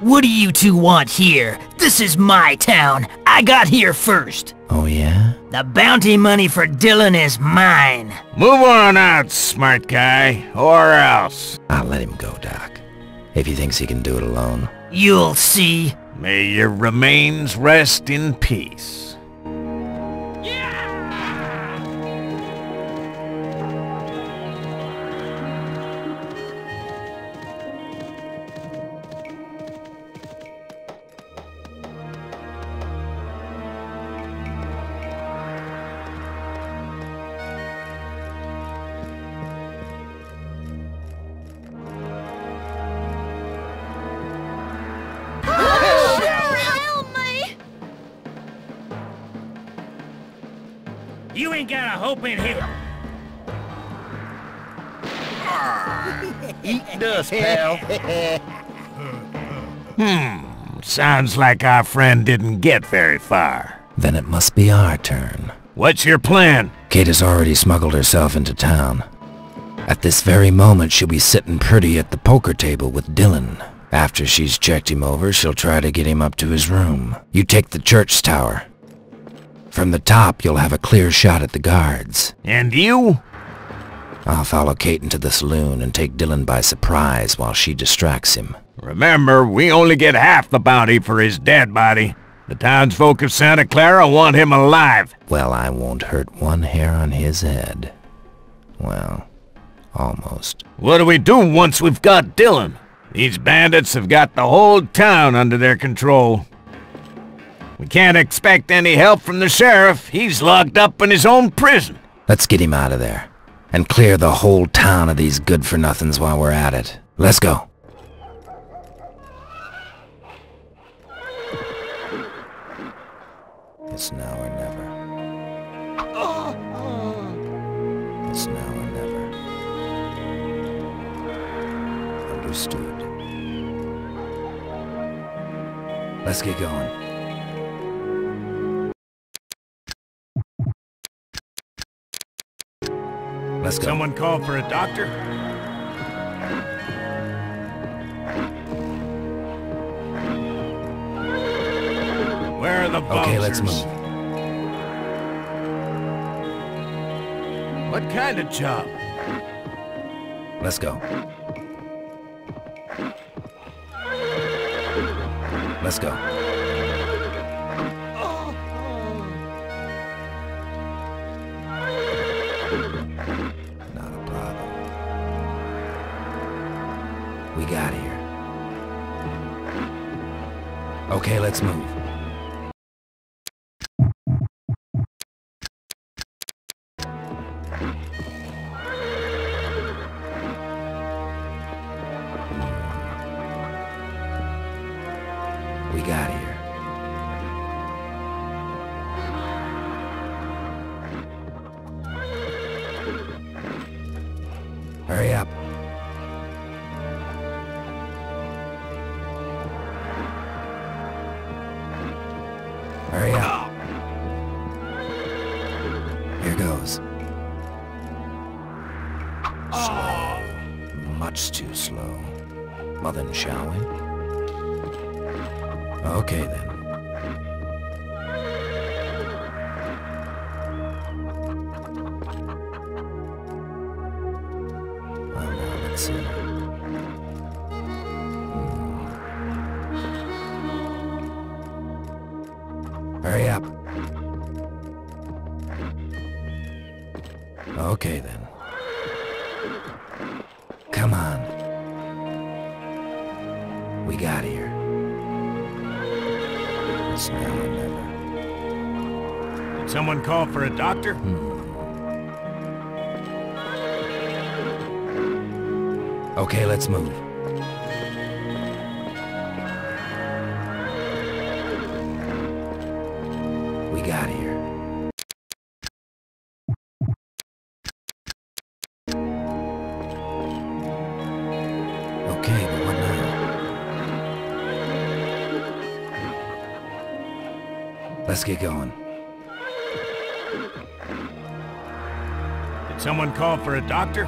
What do you two want here? This is my town. I got here first. Oh yeah? The bounty money for Dylan is mine. Move on out, smart guy, or else. I'll let him go, Doc. If he thinks he can do it alone. You'll see. May your remains rest in peace. You ain't got a hope in hell. Eat dust, pal. Sounds like our friend didn't get very far. Then it must be our turn. What's your plan? Kate has already smuggled herself into town. At this very moment, she'll be sitting pretty at the poker table with Dylan. After she's checked him over, she'll try to get him up to his room. You take the church tower. From the top, you'll have a clear shot at the guards. And you? I'll follow Kate into the saloon and take Dylan by surprise while she distracts him. Remember, we only get half the bounty for his dead body. The townsfolk of Santa Clara want him alive. Well, I won't hurt one hair on his head. Well, almost. What do we do once we've got Dylan? These bandits have got the whole town under their control. We can't expect any help from the sheriff. He's locked up in his own prison. Let's get him out of there. And clear the whole town of these good-for-nothings while we're at it. Let's go. It's now or never. It's now or never. Understood. Let's get going. Let's go. Someone call for a doctor? Where are the bouncers? Okay, let's move. What kind of job? Let's go. Let's go. Not a problem. We got here. Okay, let's move. We got here. Hurry up. Hurry up. Here goes. Slow. Much too slow. Well then, shall we? Okay then. Well now, let's see. Hurry up. Okay then. Come on. We got here. It's now or never. Did someone call for a doctor? Okay, let's move. We got here. Okay, but what now? Let's get going. Did someone call for a doctor?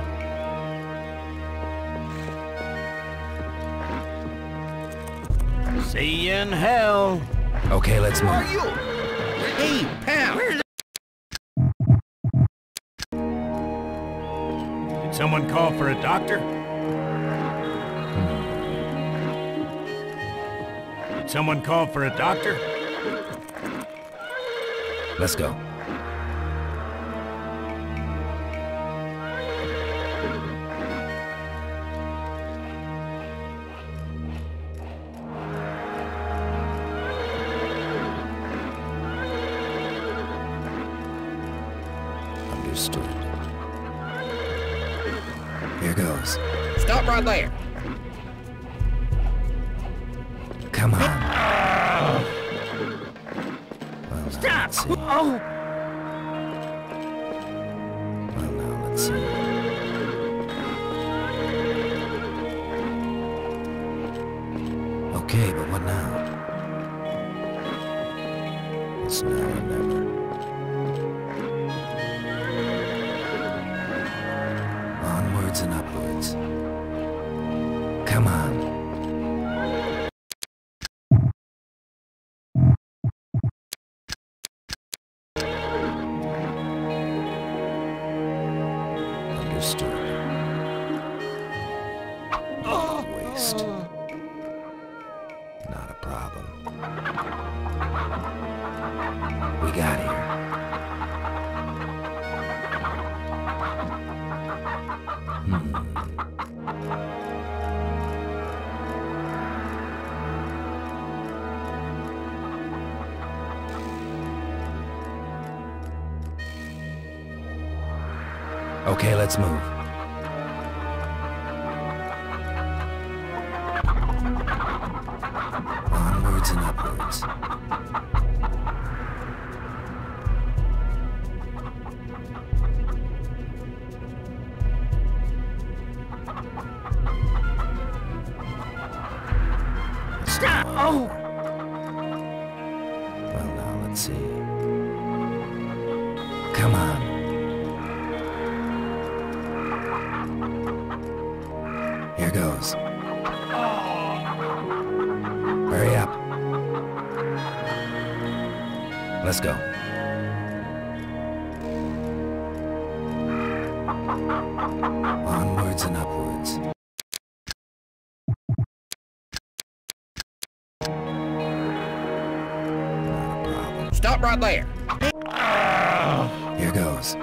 See you in hell. Okay, let's move. Who are you? Hey, pal! Did someone call for a doctor? Did someone call for a doctor? Let's go. Understood. Here goes. Stop right there! Come on. Well, Stop! let's see. Oh! Well, now let's see. Okay, but what now? It's now or never. Onwards and upwards. Come on. Understood. Waste. Not a problem. We got here. Okay, let's move. Onwards and upwards. Stop! Oh! Well, now let's see. Come on. Here goes. Hurry up. Let's go. Onwards and upwards. Not a problem. Stop right there! Here goes.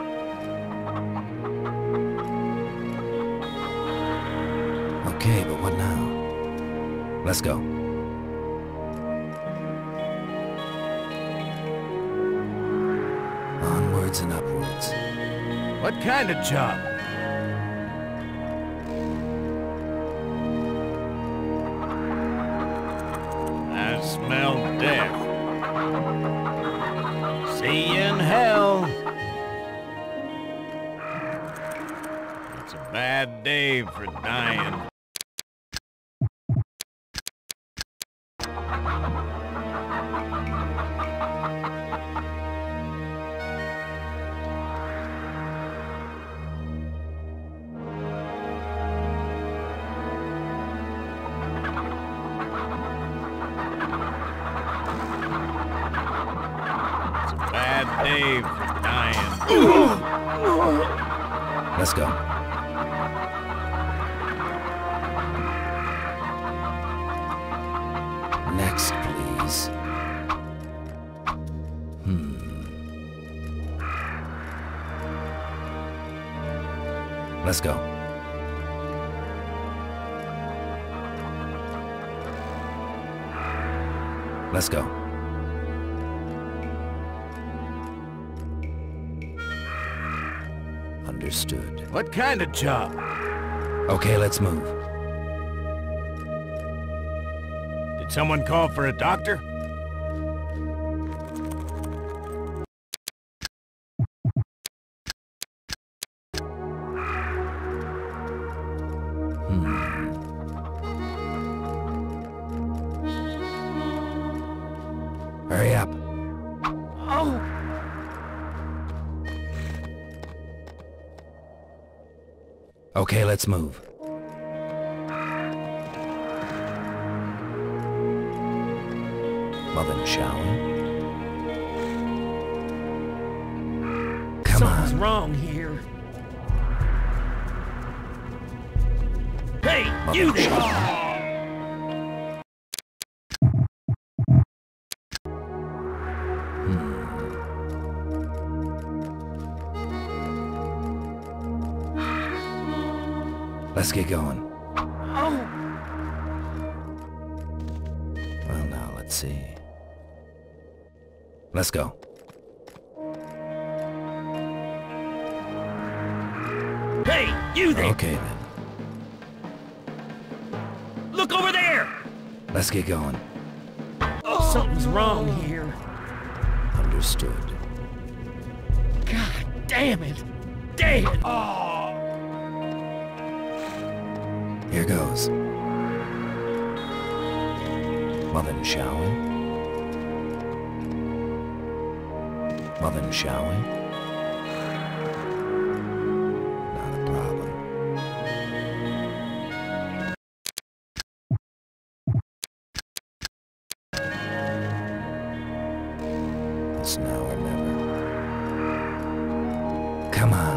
Okay, but what now? Let's go. Onwards and upwards. What kind of job? I smell death. See you in hell. It's a bad day for dying. Bad day for dying. Let's go. Next, please. Let's go. Let's go. Understood. What kind of job? Okay, let's move. Did someone call for a doctor? Hurry up. Oh! Okay, let's move. Well then, shall we? Come Something's on. wrong here. Hey, Well you then, there! shall we? Let's get going. Oh, Well now, let's see. Let's go. hey, you there! Okay then. Look over there! Let's get going. Something's wrong here. Understood. God damn it! Dead! Here goes. Well then, shall we? Well then, shall we? Not a problem. It's now or never. Come on.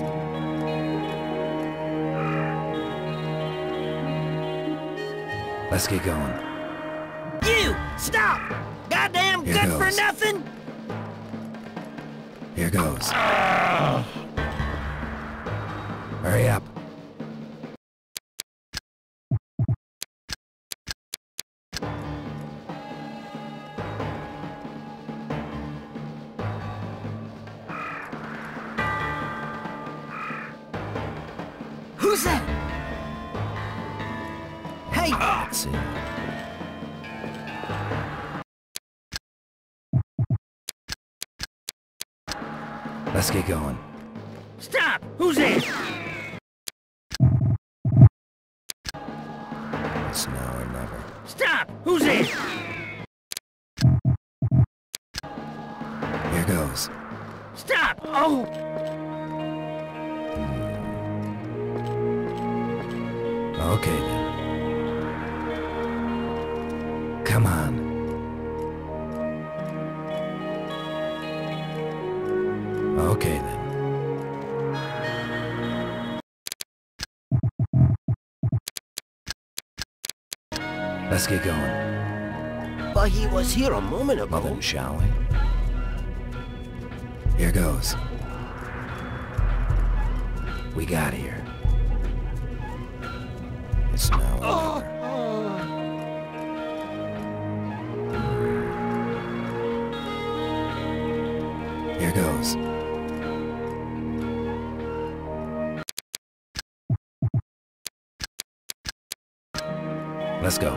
Let's get going. You! Stop! Goddamn Here good for goes. nothing! Here goes. Hurry up. Who's that? Hey! Let's see. Let's get going. Stop! Who's there? It's now or never. Stop! Who's there? Here goes. Stop! Oh! Okay then. Come on. Okay then. Let's get going. But he was here a moment Well ago. then, shall we? Here goes. We got here. It's now or never. Here goes. Let's go.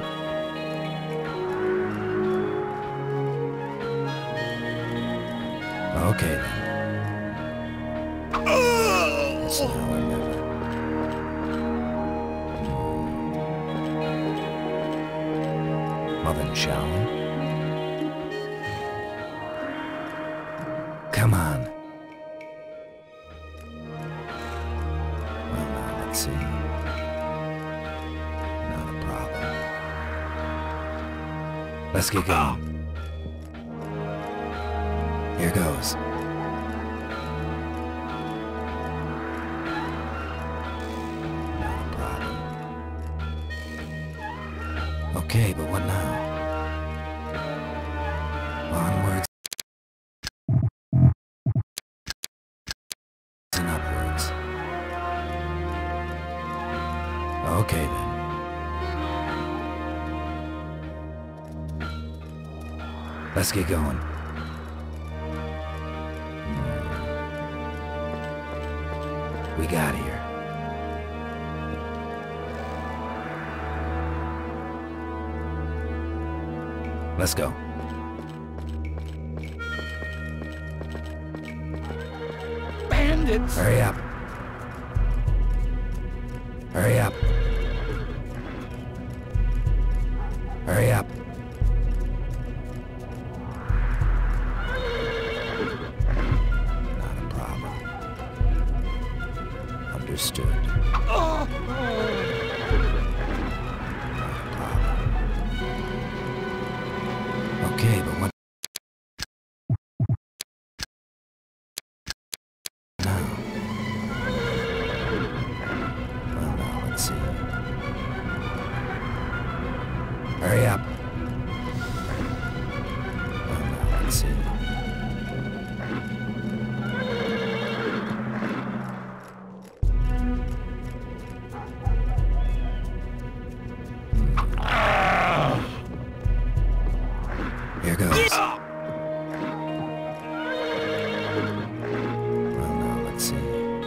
Okay then. It's now or never. Well then, shall we? Come on. Well now, let's see. Not a problem. Let's get going. Here goes. Not a problem. Okay, but what now? Onwards and upwards. Okay then. Let's get going. We got here. Let's go. Bandits! Hurry up. Hurry up. Hurry up. Not a problem. Understood. Oh! Not a problem. Okay, but what now? Well, now, let's see. Hurry up. Well, now, let's see. Here goes. Well, now, let's see.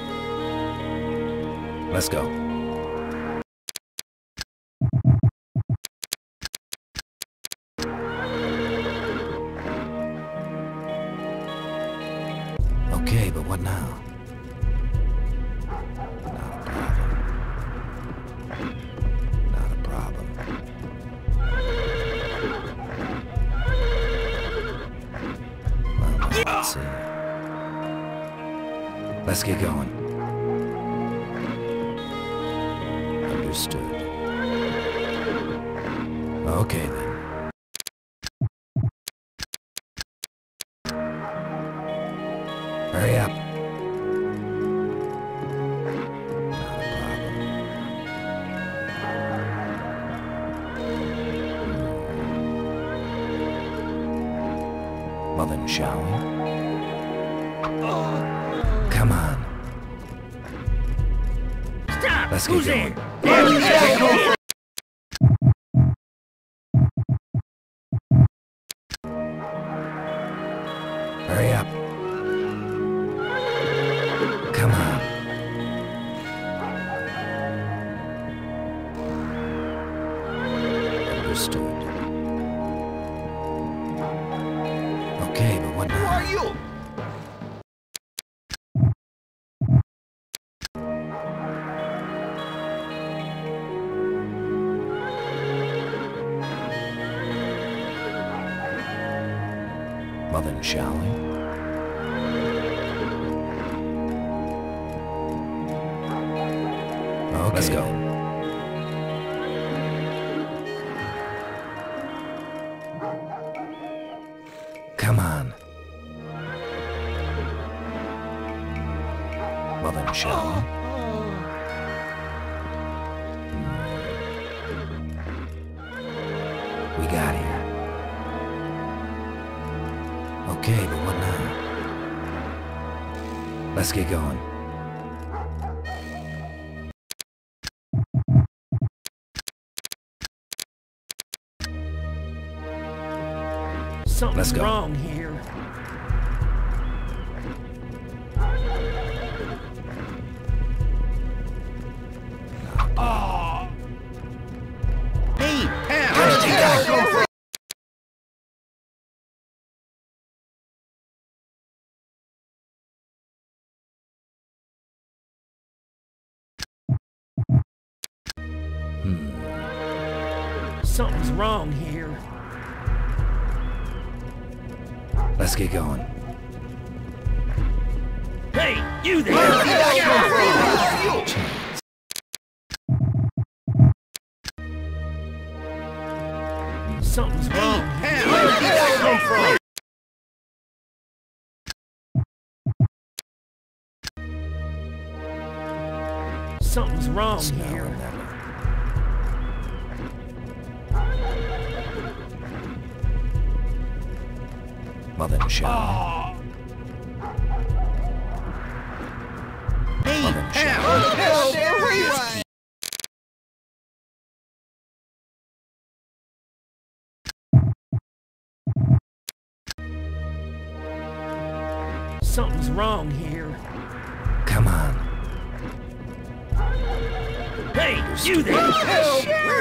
Let's go. Okay, but what now? Not a problem. Well, now, let's see. Let's get going. Understood. Okay, then. Hurry up. Not a problem. Well then, shall we? Come on. Stop! Let's Who's get there? going. Hurry up. Come on. Understood. Okay, but what now? Who are you? Well then, shall we? Okay, let's go. Come on. Well then, shall we? We got here. Okay, but what now? Let's get going. Something's Let's go. wrong here. Hey, pal! Where did you guys come from? Something's wrong here. Let's get going. Hey, you there! Where did you guys come from? Chance. Something's wrong. Pal! Where did you guys come from? Something's wrong It's now here. or never. Well then, shall we? Hey, Well then, shall pal! Something's wrong here. we? Come on. Hey, you there!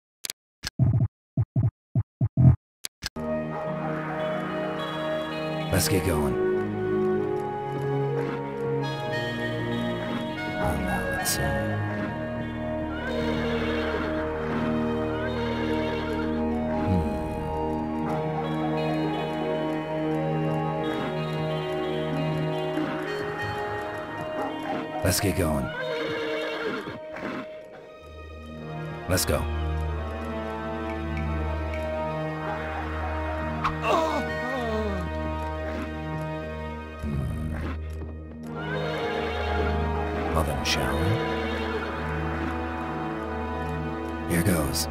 Let's get going. Well, now, let's see. Let's get going. Let's go. Well then, shall we? Here goes.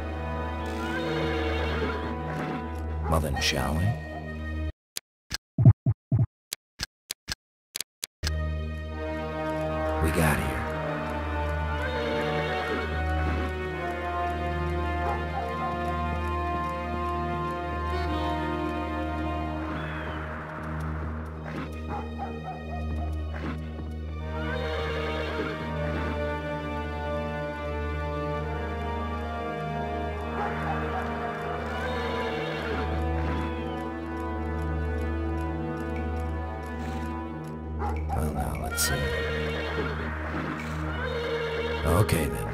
Well then, shall we? We got here. Well, now, let's see. Okay, then.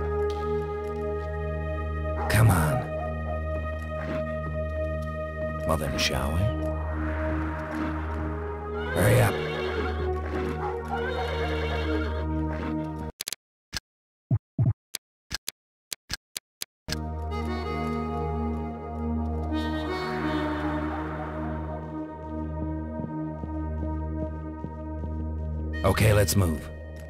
Come on. Well, then, shall we? Hurry up. Okay, let's move.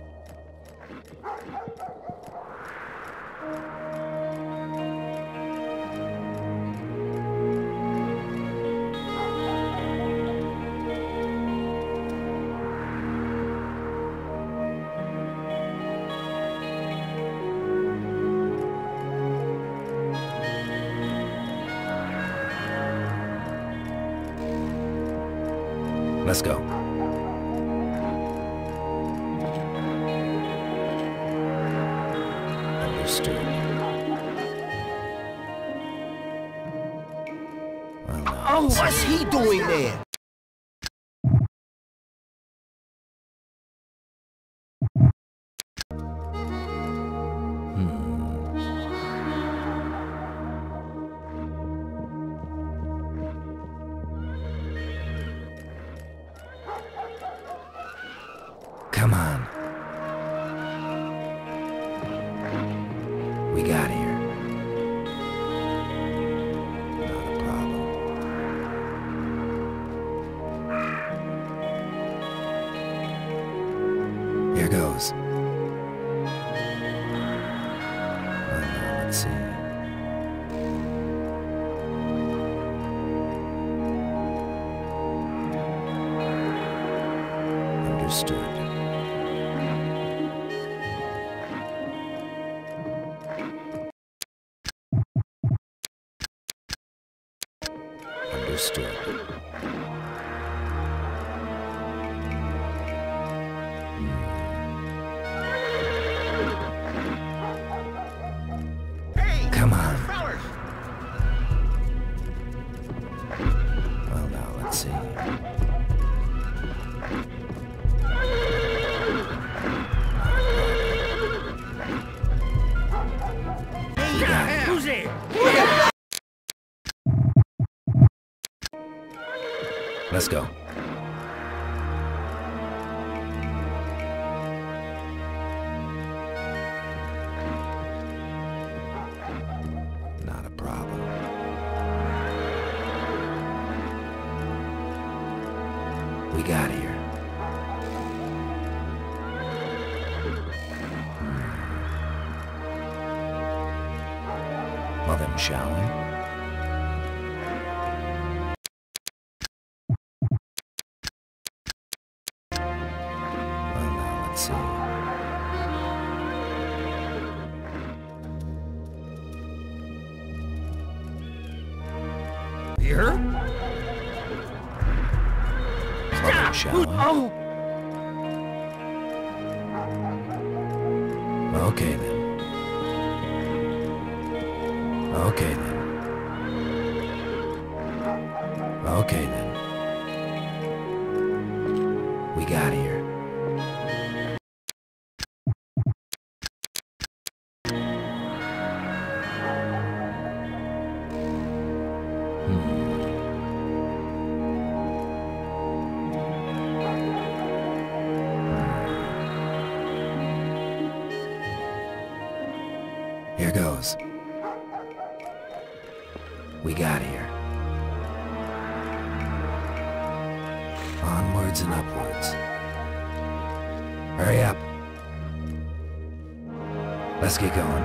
Let's go. Understood. Well, now, Oh, what's he doing there? Come on. We got here. Not a problem. Here goes. Well, now, let's see. Understood. Understood. Hey, Come on. fellas. Well, now, let's see. We got it. Who's there? Let's go. Not a problem. We got here. Well then, shall we? Well, now, let's see. Here? Well, then, shall we? Oh! Okay, then. Okay, then. Okay, then. We got here. Here goes. We got here. Onwards and upwards. Hurry up. Let's get going.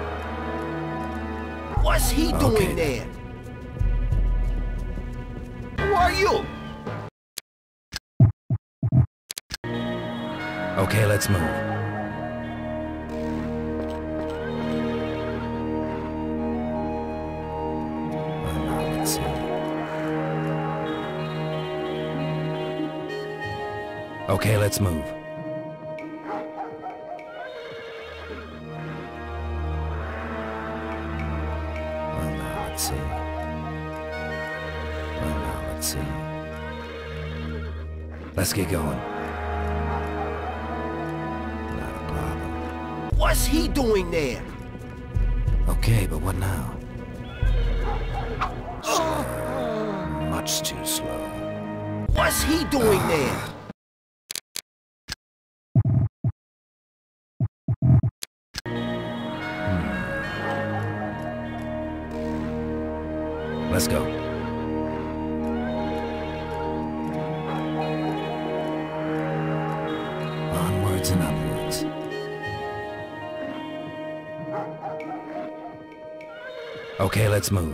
What's he doing there? Who are you? Okay, let's move. Well, now, let's see. Okay, let's move. Well, now, let's see. Well, now, let's see. Let's get going. What's he doing there? Okay, but what now? Slow. Much too slow. What's he doing there? Let's go. Onwards and upwards. Okay, let's move.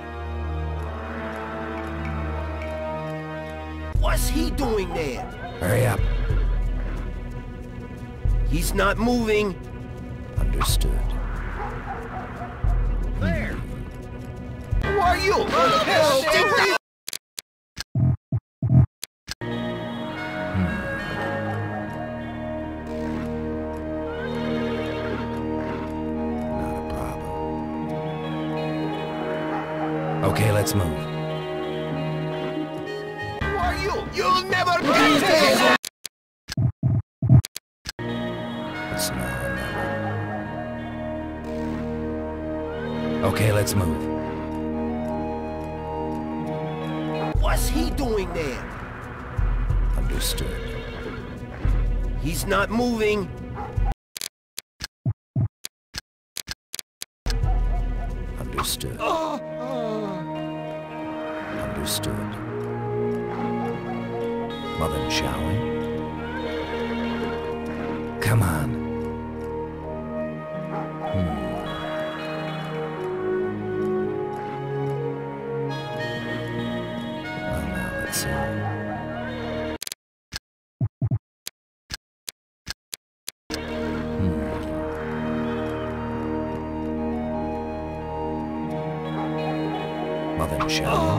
What's he doing there? Hurry up. He's not moving. Understood. There. Who are you? Not a problem. Okay, let's move. Who are you? You'll never get there. It's now or never. Okay, let's move. What's he doing there? Understood. He's not moving. Understood. Understood. Well then, shall we? Come on. Well, now, let's see. Well then, shall we?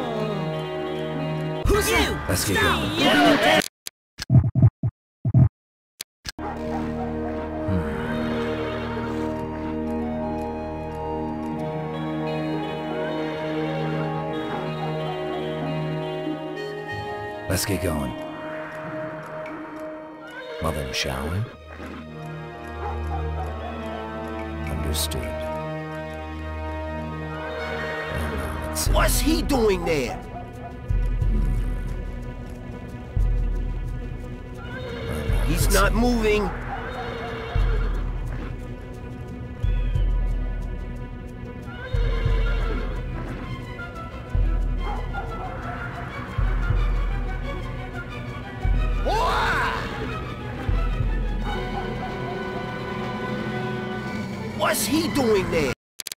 Who's you? Let's get going. Let's get going. Well then, shall we? Understood. Well, now, let's see. What's he doing there? Well, now, He's let's not see. moving. What's he doing there?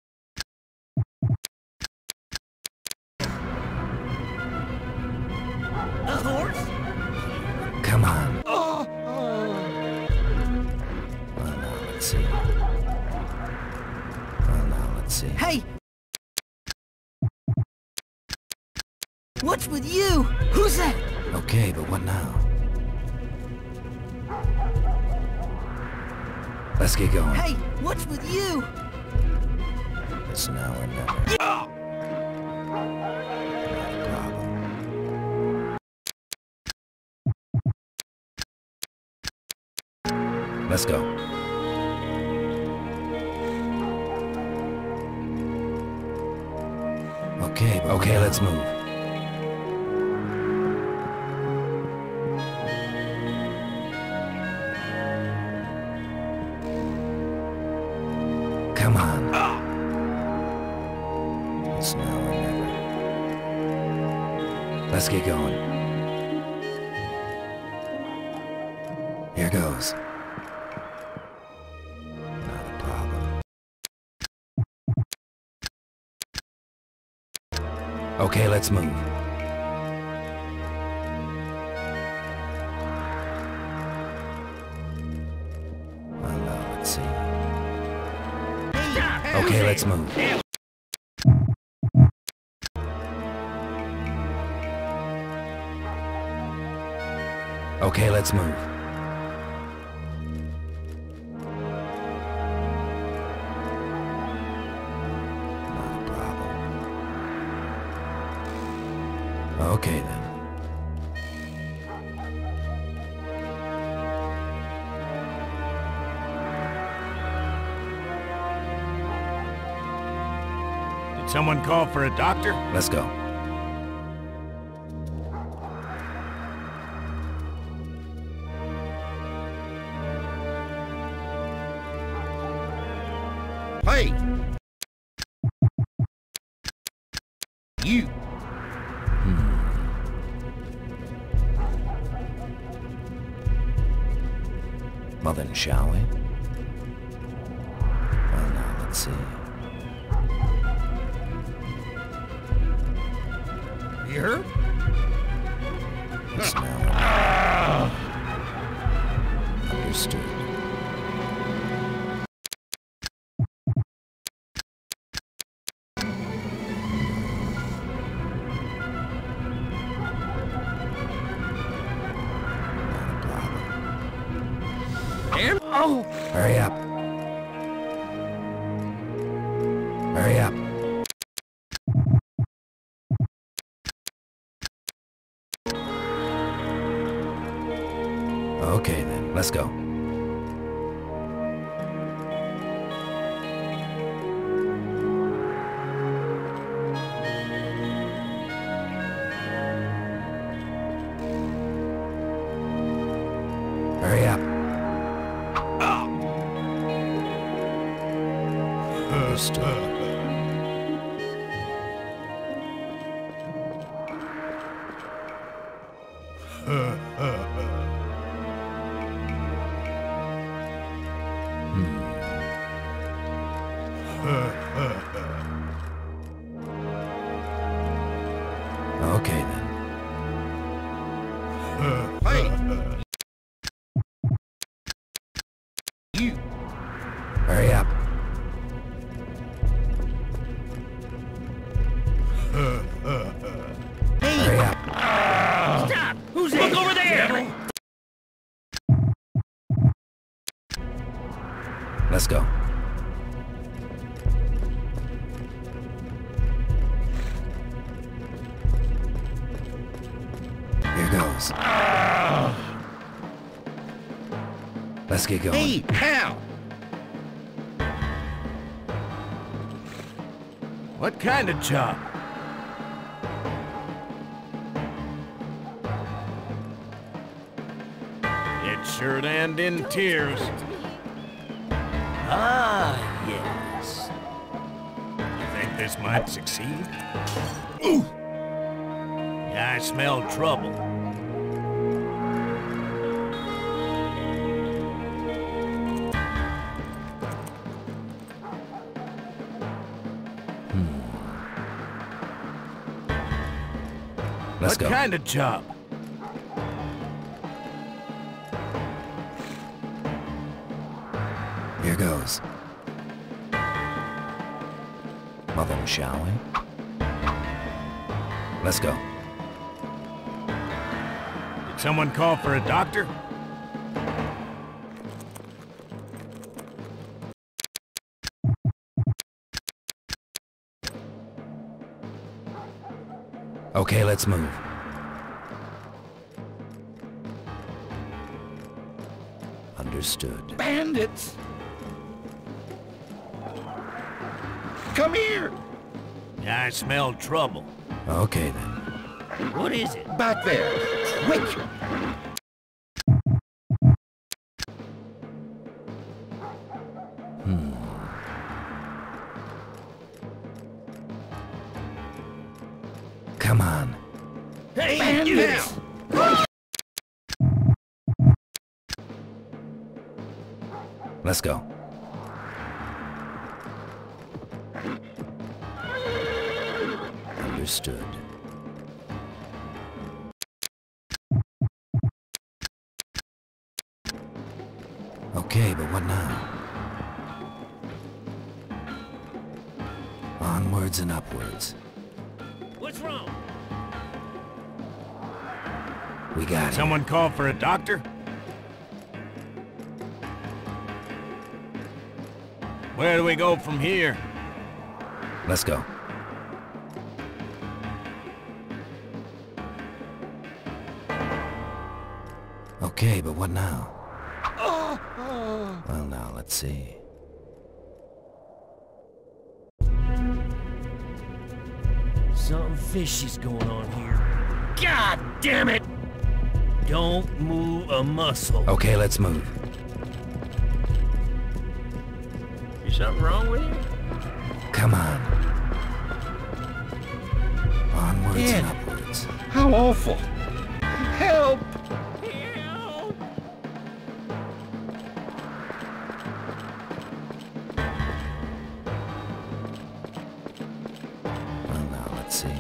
A horse? Come on. Well, now, let's see. Well, now, let's see. Hey! What's with you? Who's that? Okay, but what now? Let's get going. Hey, what's with you? It's now or never. Not a problem. Let's go. Okay, let's move. Come on. It's now or never. Let's get going. Here goes. Not a problem. Okay, let's move. Well, now, let's see. Okay, let's move. Okay, let's move. Not a problem. Okay, then. Did someone call for a doctor? Let's go. Hey! You! Well then, shall we? Well now, let's see. You hurt? Smell. Understood. And oh! Hurry up. Hurry up. Okay then, let's go. Hurry up. Understood. Okay then. Hey! You! Hurry up. Hurry up. Stop! Who's there? Look over there! Let's go. Here goes. Let's get going. Hey, pal! What kind of job? It sure end in tears. Ah, yes. You think this might succeed? Ooh! Yeah, I smell trouble. Let's What go. kind of job? Here goes. Well then, shall we? Let's go. Did someone call for a doctor? Okay, let's move. Understood. Bandits! Come here! Yeah, I smell trouble. Okay then. What is it? Back there! Quick! Come on. Hey, Bandits! Let's go. Understood. Okay, but what now? Onwards and upwards. What's wrong? We got it. Someone call for a doctor? Where do we go from here? Let's go. Okay, but what now? Well, now, let's see. Something fishy's going on here. God damn it! Don't move a muscle. Okay, let's move. Is something wrong with you? Come on. Onwards Ed. and upwards. How awful. Help! Help! Well, now, let's see.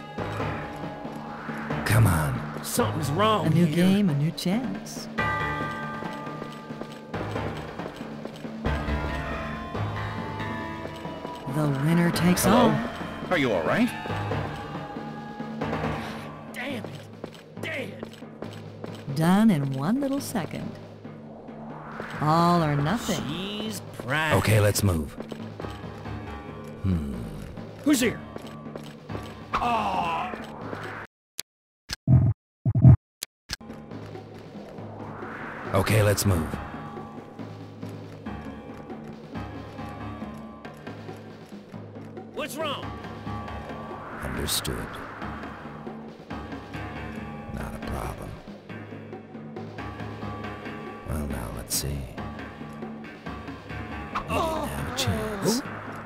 Come on. Something's wrong A new here. game, a new chance. The winner takes Hello? all. Are you all right? Damn it! Dead! Done in one little second. All or nothing. She's proud. Okay, let's move. Who's here? Okay, let's move. What's wrong? Understood. Not a problem. Well, now, let's see. We didn't have a chance.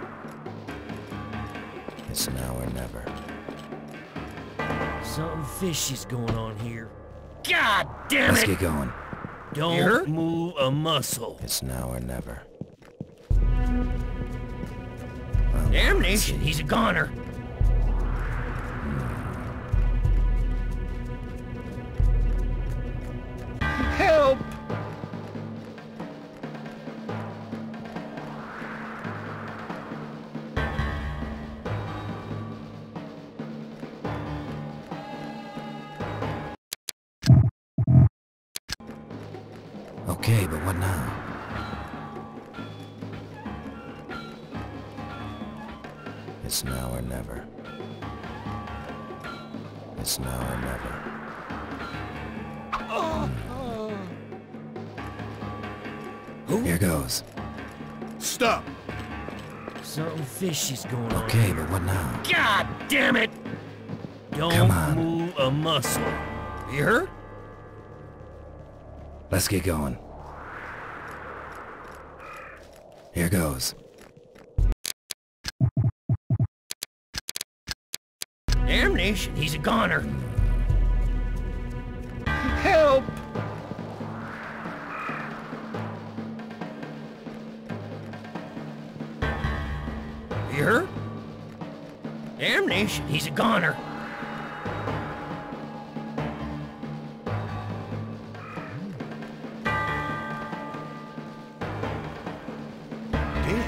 It's now or never. Something fishy's going on here. God damn Let's it! get going. Don't move a muscle. It's now or never. Well, now, let's Damnation, see. he's a goner. Help! Okay, but what now? It's now or never. It's now or never. Here goes. Stop! Something fishy's going on. Okay, but what now? God damn it! Don't Come on. move a muscle. You hurt? Let's get going. Here goes. Damnation, he's a goner. Help! You hurt? Damnation, he's a goner. Dead.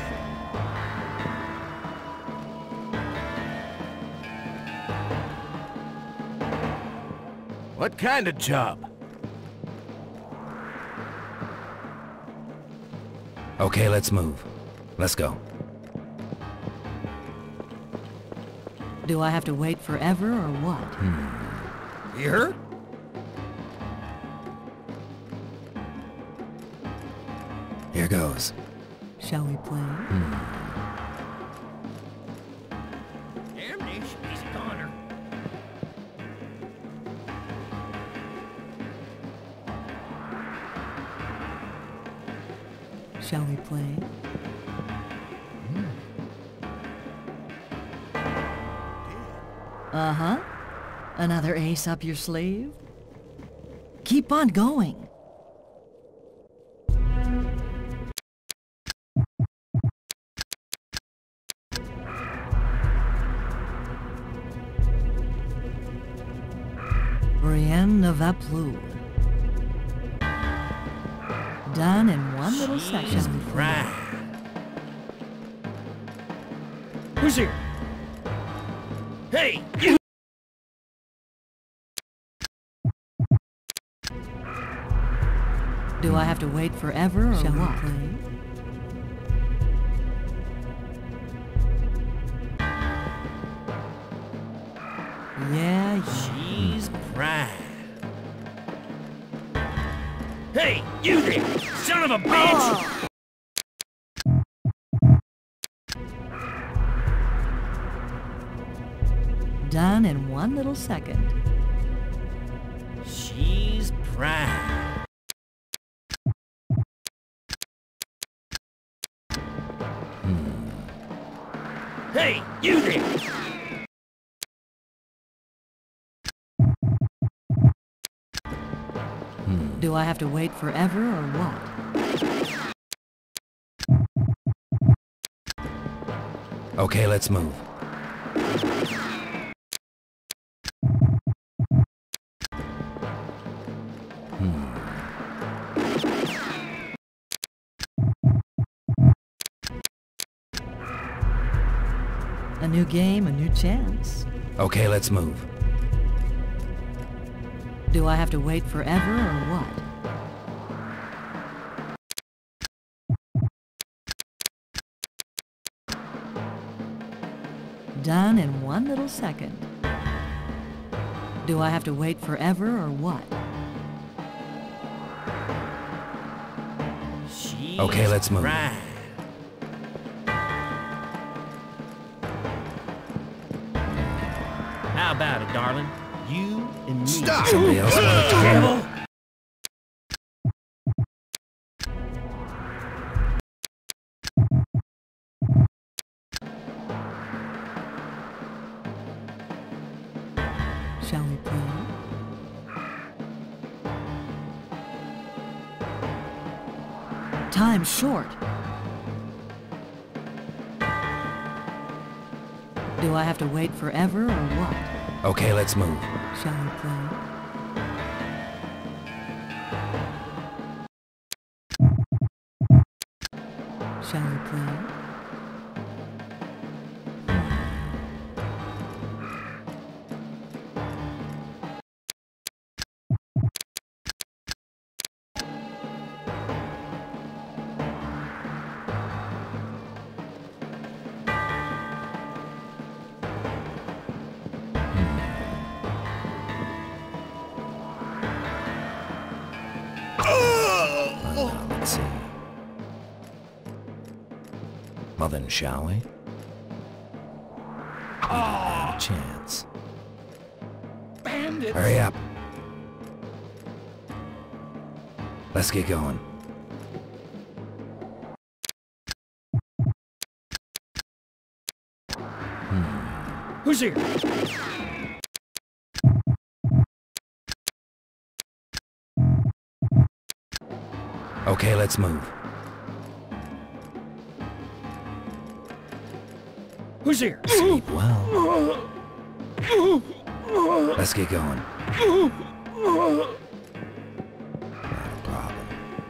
What kind of job? Okay, let's move. Let's go. Do I have to wait forever or what? You hurt? Here goes. Shall we play? Damnation, he's a goner. Shall we play? Uh-huh. Another ace up your sleeve? Keep on going. Rien ne va plus. Done in one little section. Right. Who's here? Hey, you! Do I have to wait forever or Shall we what? play? Yeah, She's prime. Hey, you there, son of a bitch! done in one little second. She's prime. Hey, you there! Do I have to wait forever or what? Okay, let's move. A new game, a new chance. Okay, let's move. Do I have to wait forever or what? Done in one little second. Do I have to wait forever or what? She's Okay, let's move. prime. How about it, darling? You and me. Stop! Somebody else want to talk? Devil! Shall we play? Time's short. Do I have to wait forever or what? Okay, let's move. Shall we play? Shall we play? Well, now, let's see. Well then, shall we? We don't have a chance. Bandits! Hurry up. Let's get going. Who's here? Okay, let's move. Who's here? Sleep well. Let's get going. Not a problem.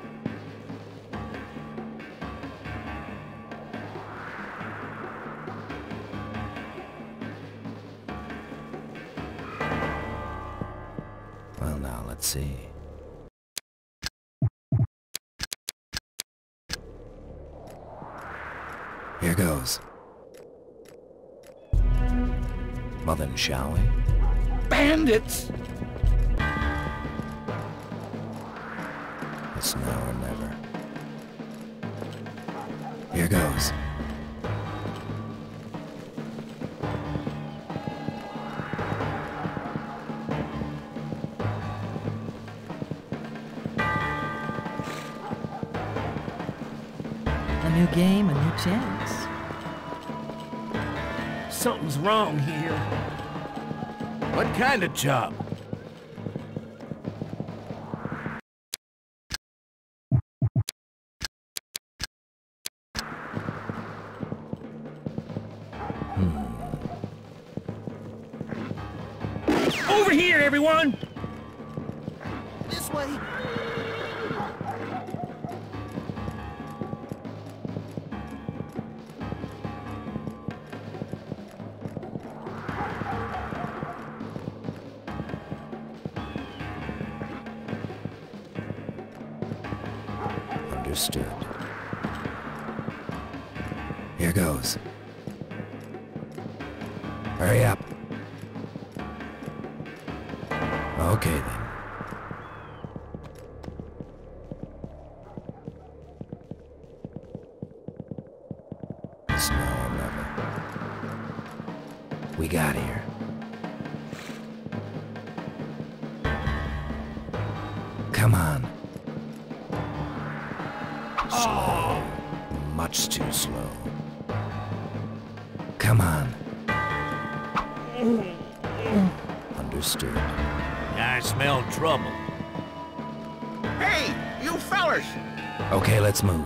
Well, now, let's see. Here goes. Well then, shall we? Bandits! It's now or never. Here goes. A new game, a new chance. Something's wrong here. What kind of job? Over here, everyone! way. Understood. Here goes. Hurry up. Okay then. It's now or never. We got here. Come on. Slow. Much too slow. Come on. Understood. I smell trouble. Hey, you fellers! Okay, let's move.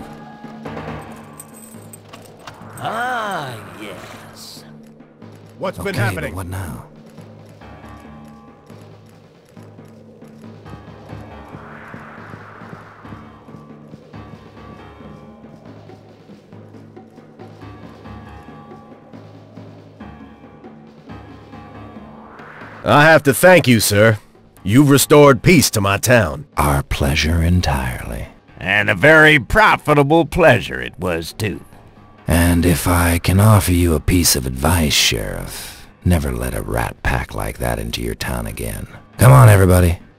Ah, yes. What's been Okay, happening? but what now? I have to thank you, sir. You've restored peace to my town. Our pleasure entirely. And a very profitable pleasure it was, too. And if I can offer you a piece of advice, Sheriff, never let a rat pack like that into your town again. Come on, everybody.